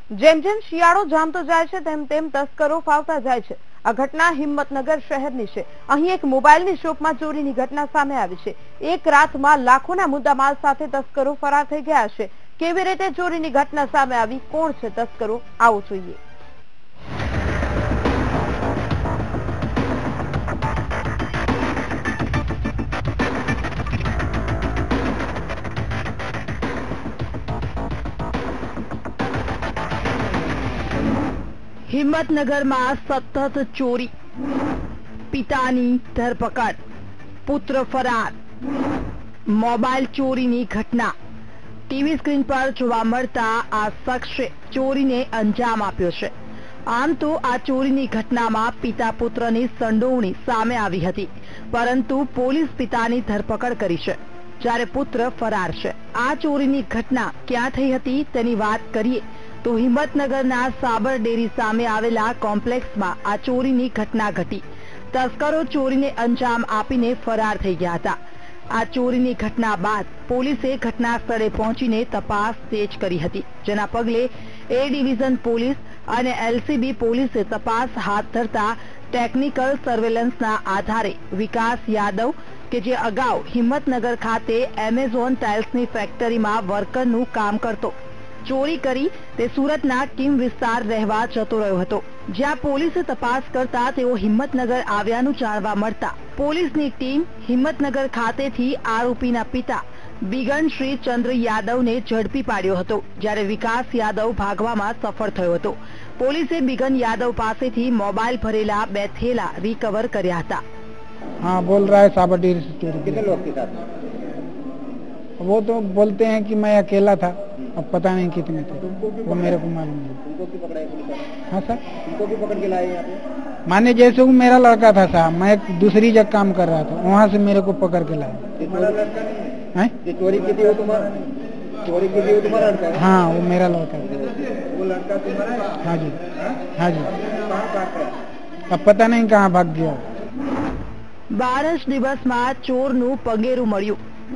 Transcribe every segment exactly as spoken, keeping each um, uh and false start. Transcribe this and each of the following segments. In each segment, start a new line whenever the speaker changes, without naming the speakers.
જેમ જેમ શિયાળો જામતો જાય છે તેમ તેમ તસ્કરો ફાવતા જાય છે। આ ઘટના હિંમતનગર શહેરની છે। અહીં એક મોબાઈલની શોપમાં ચોરીની ઘટના સામે આવી છે। એક રાતમાં લાખોના મુદ્દામાલ સાથે તસ્કરો ફરાર થઈ ગયા છે। કેવી રીતે ચોરીની ઘટના સામે આવી, કોણ છે તસ્કરો, આવો જોઈએ। હિંમતનગરમાં સતત ચોરી, પિતાની ધરપકડ, પુત્ર ફરાર, મોબાઈલ ચોરીની ઘટના। ટીવી સ્ક્રીન પર જોવા મળતા આ શખ્સે ચોરીને અંજામ આપ્યો છે। આમ તો આ ચોરીની ઘટનામાં પિતા પુત્રની સંડોવણી સામે આવી હતી, પરંતુ પોલીસ પિતાની ધરપકડ કરી છે, જ્યારે પુત્ર ફરાર છે। આ ચોરીની ઘટના ક્યાં થઈ હતી તેની વાત કરીએ તો હિંમતનગરના સાબર ડેરી સામે આવેલા કોમ્પ્લેક્સમાં આ ચોરીની ઘટના ઘટી। તસ્કરો ચોરીને અંજામ આપીને ફરાર થઈ ગયા હતા। આ ચોરીની ઘટના બાદ પોલીસે ઘટના સ્થળે પહોંચીને તપાસ તેજ કરી હતી, જેના પગલે એ ડિવિઝન પોલીસ અને એલસીબી પોલીસે તપાસ હાથ ધરતા ટેકનિકલ સર્વેલન્સના આધારે વિકાસ યાદવ, કે જે અગાઉ હિંમતનગર ખાતે એમેઝોન ટાઇલ્સની ફેક્ટરીમાં વર્કરનું કામ કરતો, ચોરી કરી તે સુરતના કિમ વિસ્તાર રહેવા જતો રહ્યો હતો, જ્યાં પોલીસે તપાસ કરતા તેઓ હિંમતનગર આવ્યાનું જાણવા મળતા પોલીસની ટીમ હિંમતનગર ખાતેથી આરોપીના પિતા બિગન શ્રી ચંદ્ર યાદવને ઝડપી પાડ્યો હતો, જ્યારે વિકાસ યાદવ ભાગવામાં સફળ થયો હતો। પોલીસે બિગન યાદવ પાસેથી મોબાઈલ ભરેલા બે થેલા રિકવર કર્યા હતા।
हाँ, बोल रहा है साबर डेयरी से चोरी। कितने लोग के साथ? वो तो बोलते हैं कि मैं अकेला था, अब पता नहीं कितने थे, वो मेरे को मालूम नहीं।
तुमको क्यों पकड़ा है पुलिस?
हाँ सर,
तुमको क्यों पकड़ के लाए यहाँ पे?
माने जैसे वो मेरा लड़का था साहब, मैं एक दूसरी जगह काम कर रहा था, वहाँ से मेरे को पकड़ के लाए।
तुम्हारा लड़का नहीं है?
हैं?
ये चोरी की थी वो तुम्हारा चोरी की थी वो तुम्हारा लड़का है?
हाँ, वो मेरा लड़का है।
वो लड़का तुम्हारा है?
हाँ जी,
हाँ?
हाँ जी।
कहाँ भाग गया?
अब पता नहीं कहाँ भाग गया।
બાર જ દિવસમાં ચોરનું પગેરું મળ્યું,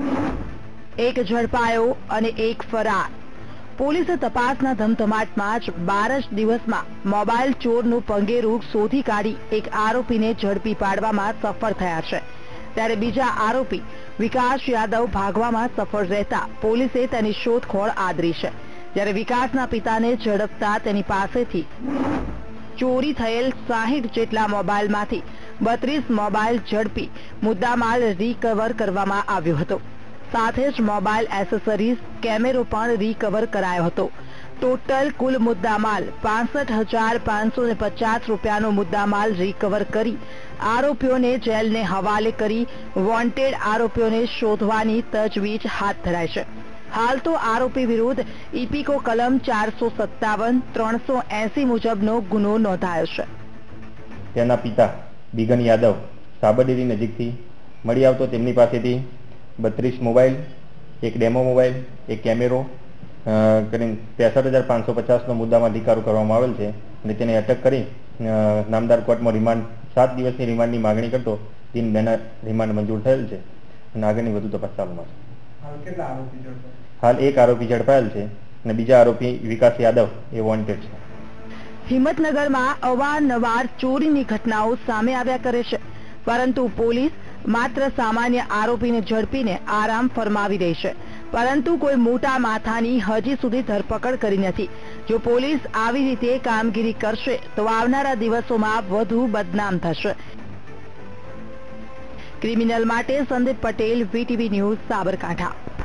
એક ઝડપાયો અને એક ફરાર। પોલીસે તપાસના ધમધમાટમાં જ બાર જ દિવસમાં મોબાઈલ ચોરનું પગેરું શોધી કાઢી એક આરોપીને ઝડપી પાડવામાં સફળ થયા છે, ત્યારે બીજા આરોપી વિકાસ યાદવ ભાગવામાં સફળ રહેતા પોલીસે તેની શોધખોળ આદરી છે, જ્યારે વિકાસના પિતાને ઝડપતા તેની પાસેથી ચોરી થયેલ સાહીઠ જેટલા મોબાઈલમાંથી બત્રીસ મોબાઈલ ઝડપી મુદ્દામાલ રિકવર કરવામાં આવ્યો હતો। સાથે જ મોબાઈલ એસેસરીઝ, કેમેરો પણ રિકવર કરાયો હતો। ટોટલ કુલ મુદ્દામાલ પાસઠ હજાર પાંચસો ને પચાસ રૂપિયાનો મુદ્દામાલ રિકવર કરી આરોપીઓને જેલને હવાલે કરી વોન્ટેડ આરોપીઓને શોધવાની તજવીજ હાથ ધરાઈ છે। હાલ તો આરોપી વિરુદ્ધ ઇપીકો કલમ ચારસો સત્તાવન ત્રણસો એસી મુજબનો ગુનો નોંધાયો છે।
તેના પિતા બિગન યાદવ સાબરડેરી નજીકથી મળી આવતો તેમની પાસેથી બત્રીસ મોબાઈલ, એક ડેમો મોબાઈલ, એક કેમેરો કરીને ત્રેસઠ હજાર પાંચસો પચાસનો મુદ્દામાં ધિકારો કરવામાં આવેલ છે અને તેને અટક કરી નામદાર કોર્ટમાં રિમાન્ડ સાત દિવસની રિમાન્ડની માગણી કરતો तीन બેના રિમાન્ડ મંજૂર થયેલ છે અને આગળની વધુ તપાસ ચાલુમાં છે। હાલ એક આરોપી ઝડપાયેલ છે અને બીજા આરોપી વિકાસ યાદવ એ વોન્ટેડ છે।
હિંમતનગરમાં અવારનવાર ચોરીની ઘટનાઓ સામે આવ્યા કરે છે, પરંતુ પોલીસ માત્ર સામાન્ય આરોપીને ઝડપીને આરામ ફરમાવી રહી છે, પરંતુ કોઈ મોટા માથાની હજી સુધી ધરપકડ કરી નથી। જો પોલીસ આવી રીતે કામગીરી કરશે તો આવનારા દિવસોમાં વધુ બદનામ થશે। ક્રિમિનલ માટે સંદીપ પટેલ, વીટીવી ન્યૂઝ, સાબરકાંઠા।